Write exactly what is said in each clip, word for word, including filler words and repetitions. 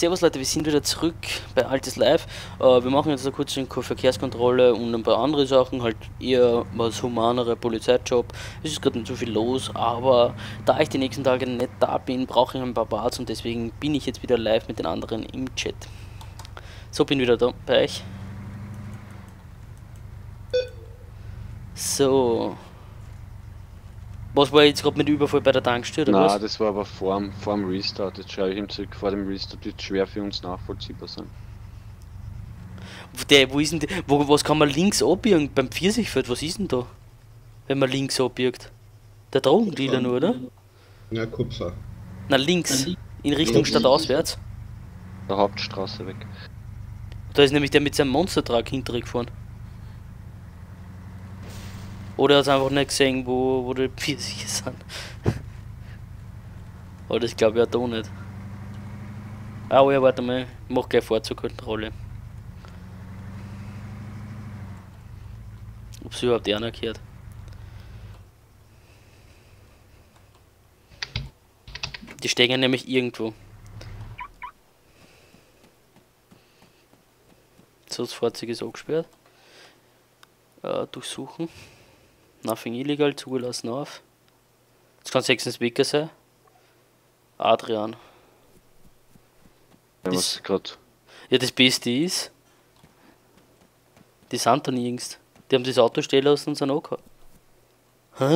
Servus Leute, wir sind wieder zurück bei Altes Live. Äh, wir machen jetzt eine kurze Verkehrskontrolle und ein paar andere Sachen, halt eher was humanere Polizeijob. Es ist gerade nicht so viel los, aber da ich die nächsten Tage nicht da bin, brauche ich ein paar Parts und deswegen bin ich jetzt wieder live mit den anderen im Chat. So, bin wieder da bei euch. So. Was war jetzt gerade mit Überfall bei der Tankstelle oder was? Nein, das war aber vor dem, vor dem Restart. Jetzt schaue ich ihm zurück, vor dem Restart wird schwer für uns nachvollziehbar sein. Der, wo ist denn der, wo, was kann man links abbiegen? Beim Pfirsichfeld, was ist denn da? Wenn man links abbiegt? Der Drogendealer nur, oder? Na, Kupfer. Na, links. In Richtung stadtauswärts. Der Hauptstraße weg. Da ist nämlich der mit seinem Monstertruck hinterher gefahren. Oder er hat einfach nicht gesehen, wo, wo die Pfirsiche sind. Aber das glaube ich auch da nicht. Ah, oh ja, warte mal. Ich mach gleich Fahrzeugkontrolle. Ob sie überhaupt einer gehört. Die stehen nämlich irgendwo. So, das Fahrzeug ist angesperrt. Äh, durchsuchen. Nothing illegal, zugelassen auf. Das kann sechstens Wecker sein. Adrian. Ja, Das- was grad. Ja, das Beste ist, die sind da nirgends. Die haben das Auto stehen lassen und sind angehauen. Hä?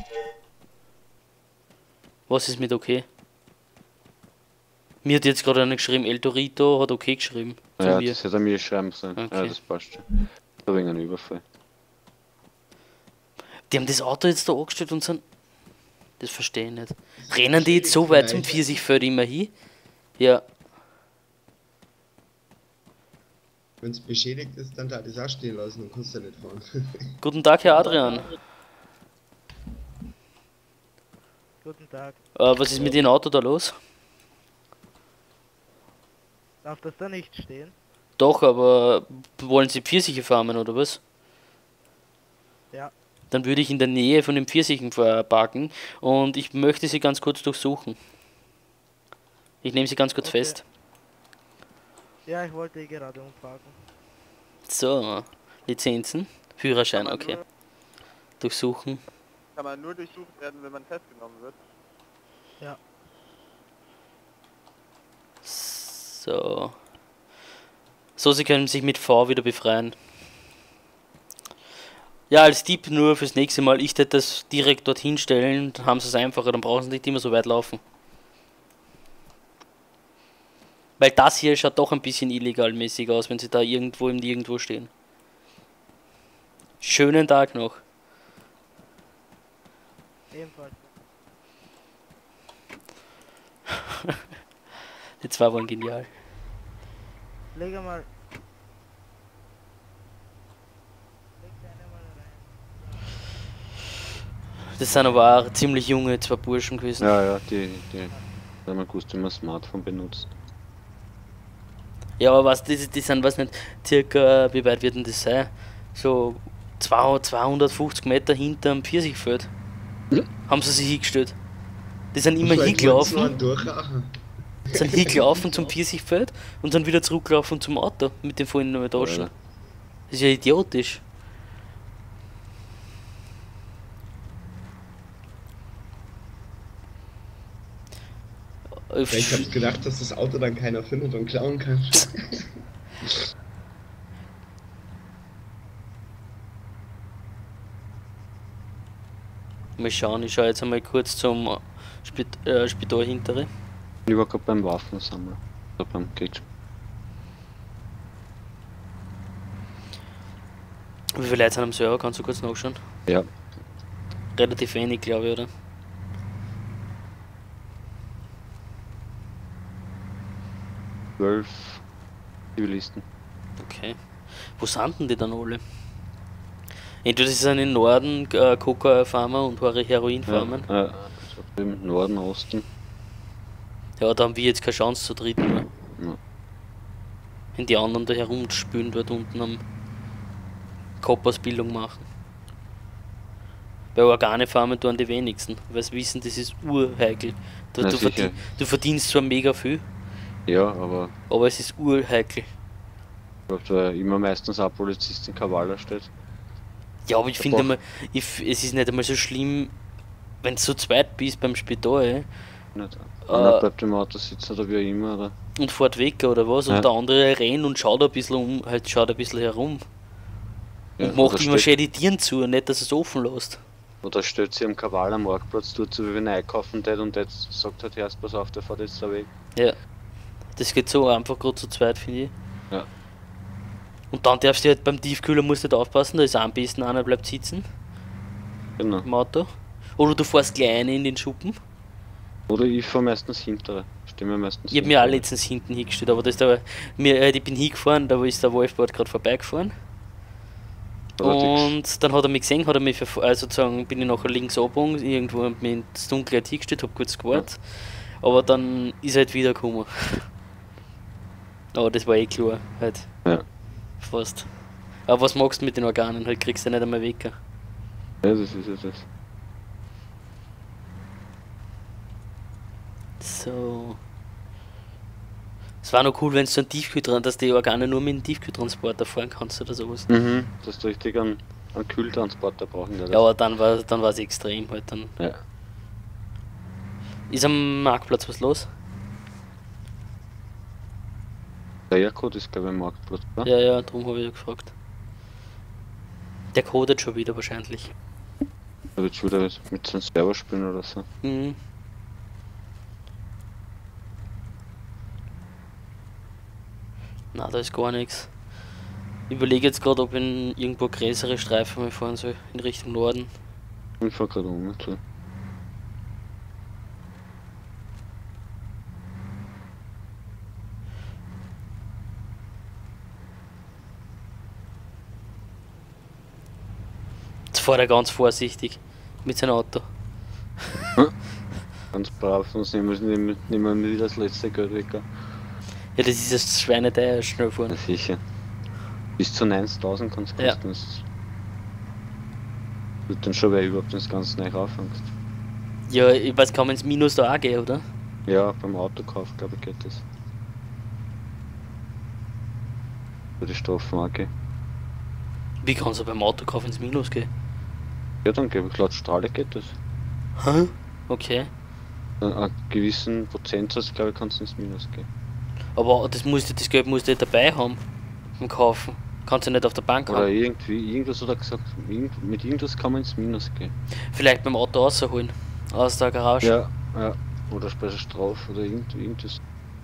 Was ist mit okay? Mir hat jetzt gerade einer geschrieben, El Torito hat okay geschrieben. Zu Ja, mir. das hätte er mir schreiben sollen. Okay. Ja, das passt schon. Da wegen einem Überfall. Die haben das Auto jetzt da angestellt und sind. Das verstehe ich nicht. Rennen die jetzt so weit zum Pfirsichfeld immer hin? Ja. Wenn es beschädigt ist, dann darf ich es auch stehen lassen und kannst ja nicht fahren. Guten Tag, Herr Adrian. Guten Tag. Äh, was ist mit Ihrem Auto da los? Darf das da nicht stehen? Doch, aber wollen Sie Pfirsiche farmen oder was? Ja. Dann würde ich in der Nähe von den Pfirsichen parken und ich möchte Sie ganz kurz durchsuchen. Ich nehme Sie ganz kurz Okay. fest. Ja, ich wollte eh gerade umparken. So, Lizenzen, Führerschein, okay. Durchsuchen. Kann man nur durchsucht werden, wenn man festgenommen wird. Ja. So. So, Sie können sich mit V wieder befreien. Ja, als Tipp nur fürs nächste Mal, ich hätte das direkt dorthin stellen, dann haben Sie es einfacher, dann brauchen Sie nicht immer so weit laufen. Weil das hier schaut doch ein bisschen illegalmäßig aus, wenn Sie da irgendwo im Nirgendwo stehen. Schönen Tag noch. Ebenfalls. Die zwei waren genial. Leg mal. Leg deine mal rein. Das sind aber auch ziemlich junge zwei Burschen gewesen. Ja, ja, die, die. Da haben wir gewusst, wie man Smartphone benutzt. Ja, aber was, die, die sind, weiß nicht, circa, wie weit wird denn das sein? So zweihundertfünfzig Meter hinterm Pfirsichfeld. Ja. Haben sie sich hingestellt. Die sind immer Vielleicht hingelaufen, wollt's nur durchrauchen. sind hingelaufen zum Pfirsichfeld und dann wieder zurückgelaufen zum Auto mit den vollen Taschen. Ja. Das ist ja idiotisch. Ich hab's gedacht, dass das Auto dann keiner findet und klauen kann. Mal schauen, ich schaue jetzt einmal kurz zum Spit äh, Spital hintere. Ich war gerade beim Waffensammler. Oder beim Gage. Wie viele Leute sind am Server? Kannst du kurz nachschauen? Ja. Relativ wenig, glaube ich, oder? Zwölf Zivilisten. Okay. Wo sind denn die dann alle? Entweder sie sind im Norden äh, Coca-Farmer und Heroin-Farmer. Ja, äh, im Norden, Osten. Ja, da haben wir jetzt keine Chance zu dritt mehr. Ja. Wenn die anderen da herumspülen dort unten am Koppausbildung machen. Bei Organe farmen tun die wenigsten, weil sie wissen, das ist urheikel. Du, Na, du, sicher. verdien, du verdienst zwar mega viel, Ja, aber Aber es ist urheikel. ich glaub, da immer meistens auch Polizist in Kavala steht. Ja, aber ich Der finde Bach- einmal, ich, f- es ist nicht einmal so schlimm, wenn du zu zweit bist beim Spital Nicht. Äh, Einer bleibt im Auto sitzen oder wie immer, oder? und fährt weg oder was Ja. und der andere rennt und schaut ein bisschen um, halt schaut ein bisschen herum. Ja, Und macht oder immer steht- schön die Türen zu, nicht dass es offen lässt. Oder stellt sie am Kavala Marktplatz, tut so wie wenn er einkaufen tät und jetzt sagt halt erst, pass auf, der fährt jetzt da weg. Ja. Das geht so einfach gerade zu zweit, finde ich. Ja. Und dann darfst du halt beim Tiefkühler musst du halt aufpassen, da ist am besten einer bleibt sitzen Genau. im Auto. Oder du fährst kleine in den Schuppen. Oder ich fahr meistens hintere. Steh mir meistens Ich hab mir auch hintere. letztens hinten hingestellt, aber das ist aber, mir, äh, ich bin hingefahren, da ist der Wolfbart gerade vorbeigefahren. Oder die- Und dann hat er mich gesehen, hat er mich verf- also sozusagen bin ich nachher links abgebogen, irgendwo und mir ins Dunkle halt hingestellt, hab kurz gewartet. Aber dann ist er halt wieder gekommen. Aber das war eh klar, halt. Ja. Fast. Aber was magst du mit den Organen? Halt kriegst du nicht einmal weg. Ja, das ist ja das. So. Es war noch cool, wenn du so einen Tiefkühltransporter, dass die Organe nur mit dem Tiefkühltransporter fahren kannst oder sowas. Mhm. Dass du richtig einen, einen Kühltransporter brauchen. Der Ja, aber dann war dann war es extrem halt dann. Ja. Ist am Marktplatz was los? Der Aircode ist glaube ich am Marktplatz, oder? Ja, ja, darum habe ich ja gefragt. Der codet schon wieder wahrscheinlich. Da wird schon wieder mit so einem Server spielen oder so. Mhm. Na, da ist gar nichts. Ich überlege jetzt gerade, ob in irgendwo größere Streifen mal fahren soll, in Richtung Norden. Ich fahr gerade um. So. Jetzt fährt er ganz vorsichtig mit seinem Auto. Ganz brav, sonst nehmen wir, nehmen, nehmen wir wieder das letzte Geld weg. Ja, das ist das Schweineteier, schnell fahren. Na sicher. Bis zu neuntausend kannst du Ja. kosten. Das wird dann schon, weil überhaupt das Ganze neu anfängst. Ja, ich weiß, kann man ins Minus da auch gehen, oder? Ja, beim Autokauf glaube ich geht das. Für die Strafmarke. Wie kann es beim Autokauf ins Minus gehen? Ja, dann glaube ich, laut Strahle geht das. Hä? Okay. An einen gewissen Prozentsatz, glaube ich, kannst du ins Minus gehen. Aber das, musst du, das Geld musst du dabei haben beim Kaufen. Kannst du nicht auf der Bank Oder haben. irgendwie, irgendwas hat er gesagt, irgend- mit irgendwas kann man ins Minus gehen. Vielleicht beim Auto rausholen. Aus der Garage. Ja, ja. Oder bei der Strafe oder irgend, irgendwas.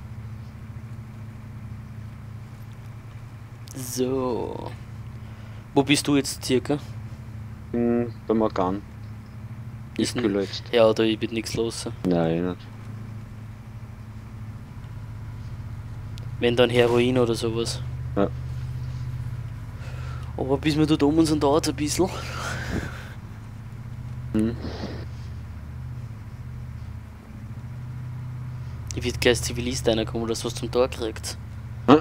So. Wo bist du jetzt circa? Hm, beim Organ. Ist Ich n- kühle jetzt. Ja, da wird nichts los sein. Nein, nicht. Wenn dann Heroin oder sowas. Ja. Aber bis wir dort oben sind, dauert es ein bisschen. Hm. Ich wird gleich als Zivilist reinkommen, dass was zum Tor kriegt. Hä?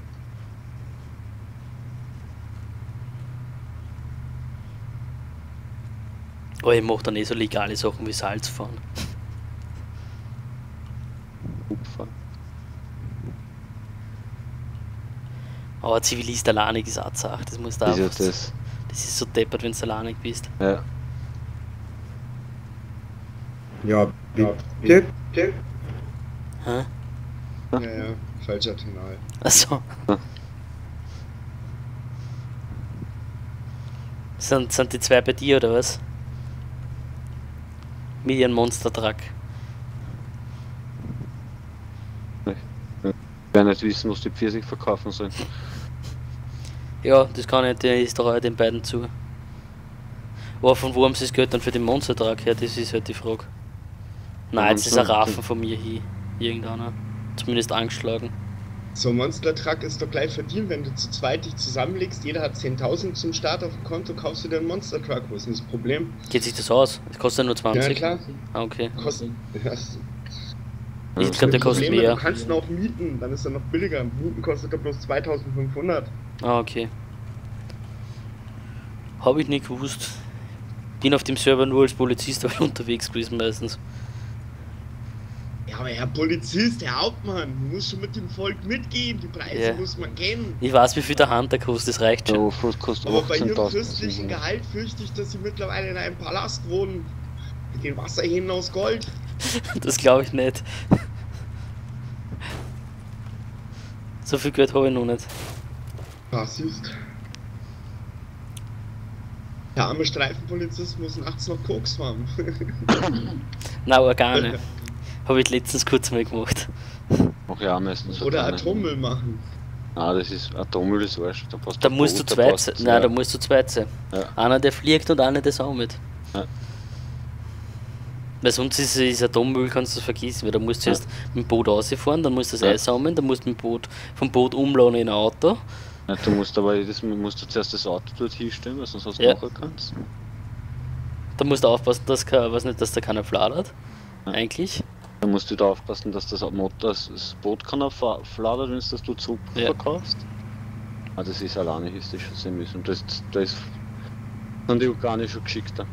Aber ich mach dann eh so legale Sachen wie Salz fahren. Kupfer. Aber Zivilist alleinig ist auch eine Sache, das musst du Ist ja einfach. das. Das ist so deppert, wenn du alleinig bist. Ja. Ja, bitte. Hä? Ja, ja, falscher Tonal. Achso. Ja. Sind, sind die zwei bei dir oder was? Mit ihrem Monster-Truck. Ich werde nicht wissen, was die Pfirsich verkaufen sollen. Ja, das kann ich, der ist doch auch den beiden zu. Aber von wo haben sie das Geld dann für den Monster-Truck her? Das ist halt die Frage. Nein, jetzt ist ein Raffen von mir hier. Irgendeiner. Zumindest angeschlagen. So ein Monster-Truck ist doch gleich verdient, wenn du zu zweit dich zusammenlegst, jeder hat zehntausend zum Start auf dem Konto, kaufst du dir einen Monster-Truck. Wo ist denn das Problem? Geht sich das aus? Das kostet ja nur zwanzig. Ja, klar. Ah, okay. Kostet. Ja, das Ich glaube, der kostet Problem, mehr. Du kannst ihn auch mieten, dann ist er noch billiger. Mieten kostet er bloß zweitausendfünfhundert. Ah, okay. Habe ich nicht gewusst. Bin auf dem Server nur als Polizist aber unterwegs gewesen meistens. Ja, aber Herr Polizist, Herr Hauptmann, muss schon mit dem Volk mitgehen, die Preise Ja. muss man kennen. Ich weiß, wie viel der Hunter kostet, das reicht Der schon. Offroad kostet Aber bei Ihrem achtzehntausend. fürstlichen Gehalt fürchte ich, dass Sie mittlerweile in einem Palast wohnen. Mit den Wasserhähnen aus Gold. Das glaube ich nicht. So viel Geld habe ich noch nicht. Ja, siehst. Der arme Streifenpolizist muss nachts noch Koks fahren. Nein, Organe. Habe ich letztens kurz mal gemacht. Mach ich auch meistens. Oder Organe. Atommüll machen. Ah, das ist Atommüll ist Arsch. Da, passt Da ein musst du Boot, da zweit passt sein. zwei. Nein, da musst du zweit sein. Ja. Einer der fliegt und einer der sammelt. Ja. Weil sonst ist, ist Atommüll, kannst du es vergessen, weil da musst du Ja. erst mit dem Boot rausfahren, dann musst du das Ja. Eis sammeln, dann musst du mit dem Boot, vom Boot umladen in ein Auto. Ja, du musst aber jedes Mal musst du zuerst das Auto dort hinstellen, weil sonst hast du Ja. nachher keins. Da musst du aufpassen, dass, kein, weiß nicht, dass da keiner fladert. Ja. Eigentlich. Dann musst du da aufpassen, dass das Motor, das, das Boot kann auch fa- fladern, wenn es das du zurück Ja. verkaufst. Ah, das ist alleine, ist das schon sehen müssen. Das, da ist sind die Organe schon geschickter.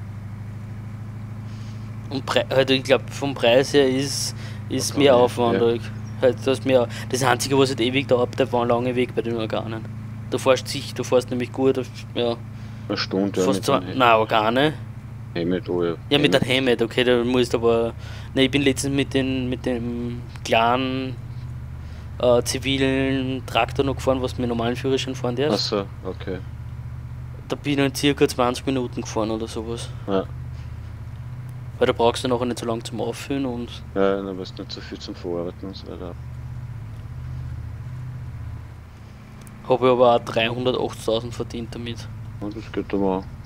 Und Pre halt, ich glaube, vom Preis her ist, ist Organe, mehr aufwendig. Halt, das, mehr, das Einzige, was halt ewig dauert, der war ein langer Weg bei den Organen. Du fährst sich, du fährst nämlich gut, auf, ja, Eine Stunde, ja, fast mit zwei, dem nein, Organe. Hemd, oh ja. Ja, mit Hemd. einem Helmet, okay, da musst du aber. Ne, ich bin letztens mit, den, mit dem kleinen äh, zivilen Traktor noch gefahren, was du mit normalen Führerschein fahren darfst. Achso, okay. Da bin ich in circa zwanzig Minuten gefahren oder sowas. Ja, Weil da brauchst du nachher nicht so lange zum Auffüllen und. ja dann wirst du nicht so viel zum Verarbeiten und so weiter. Habe ich aber auch dreihundertachtzigtausend verdient damit. Und das geht aber auch.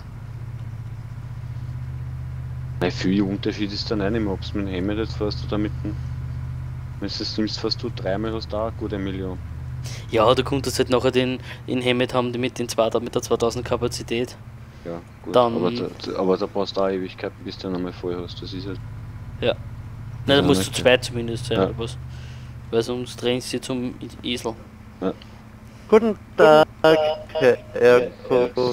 Nein, viel Unterschied ist dann auch nicht mehr, ob du mit dem Hemd jetzt fährst oder mit dem. Wenn du das nimmst, fährst du dreimal, hast du auch eine gute Million. Ja, du konntest halt nachher den in Hemmet haben, die mit, den zweitausend, mit der zweitausend Kapazität. Ja, gut. Dann- aber, da, aber da brauchst du auch Ewigkeiten, bis du dann einmal voll hast. Das ist halt. Ja. Nein, da Ja, musst du okay. zwei zumindest sein Ja. oder was. Weil sonst drehst du dich zum Esel. Guten Tag, Herr Kurt.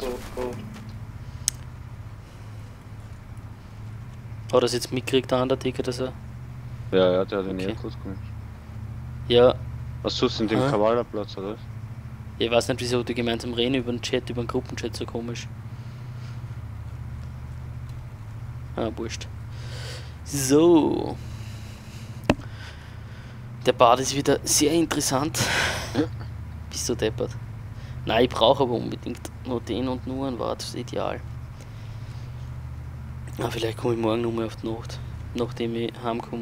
Hat er das jetzt mitgekriegt, der Undertaker, dass er. Ja, ja, der hat den Okay. okay. kurz gemacht. Ja, Achso, sind die im Aha. Kavallerplatz, oder was? ich weiß nicht, wieso die gemeinsam reden über den Chat, über den Gruppenchat, so komisch. Ah, wurscht. So. Der Bad ist wieder sehr interessant. Ja. Bist du deppert? Nein, ich brauche aber unbedingt nur den und nur ein Bad, das ist ideal. Ah, vielleicht komme ich morgen nochmal auf die Nacht, nachdem ich heimkomme.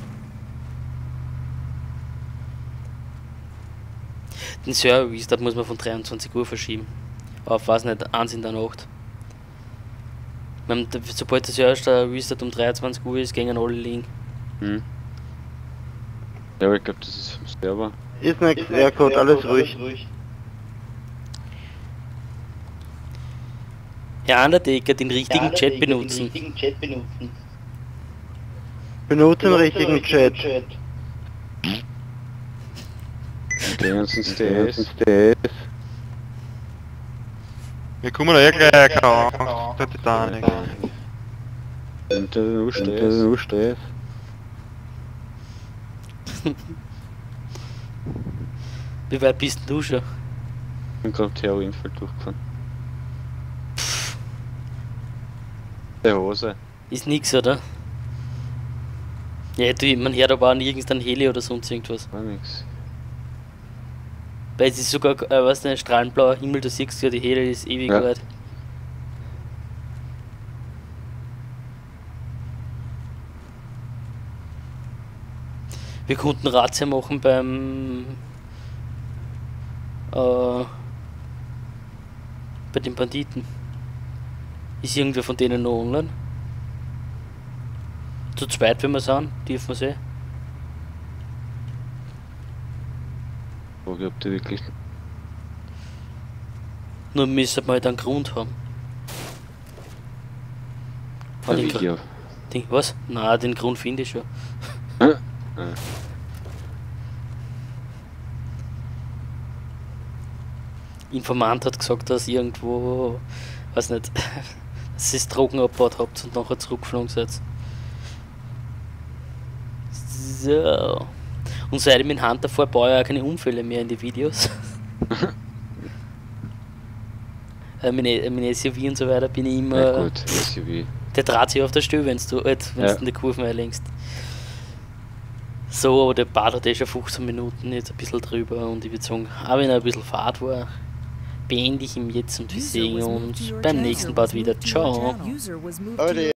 Den Service, das muss man von dreiundzwanzig Uhr verschieben. Auf, weiß nicht, eins in der Nacht. Wenn, sobald das erste Restart um dreiundzwanzig Uhr ist, gehen alle liegen. Hm. Ja, aber ich glaube, das ist vom Server. Ist nix, Herr Kurt, alles ruhig. Herr Undertaker, den richtigen Chat benutzen. Benutze den richtigen Chat. Die ganzen Der Stairs. ist Wir kommen da eh gleich, keine Angst, der Titanic. Und der nur der Stairs. nur Stress. Wie weit bist denn du schon? Ich bin gerade Heroinfeld durchgefahren. Der Hose. Ist nix, oder? Ja, du, man hört aber auch nirgends ein Heli oder sonst irgendwas. War nix. Weil es ist sogar, äh, weißt du, ein strahlenblauer Himmel, du siehst ja, die Heli ist ewig Ja. weit. Wir konnten Razzia machen beim äh, bei den Banditen. Ist irgendwer von denen noch online? Zu zweit, wenn wir sind, dürfen wir sehen. Frage, ob die wirklich. Nur müssen wir halt einen Grund haben. Ah, Ein den Gr- Video. Den, was? Na, den Grund finde ich schon. Ja. Informant hat gesagt, dass irgendwo, weiß nicht, dass ihr Drogen abgebaut habt und nachher zurückgeflogen seid. So. Und seit ich mit dem Hunter fahre, baue ich auch keine Unfälle mehr in die Videos. äh, meine, meine S U V und so weiter bin ich immer. Ja gut, S U V. Der dreht sich auf der Stelle, wenn du halt, Ja. in die Kurven einlenkst. So, aber der Part hat eh schon fünfzehn Minuten, jetzt ein bisschen drüber und ich würde sagen, auch wenn er ein bisschen Fahrt war, beende ich ihn jetzt und wir sehen uns beim nächsten Part wieder. Ciao. Alter.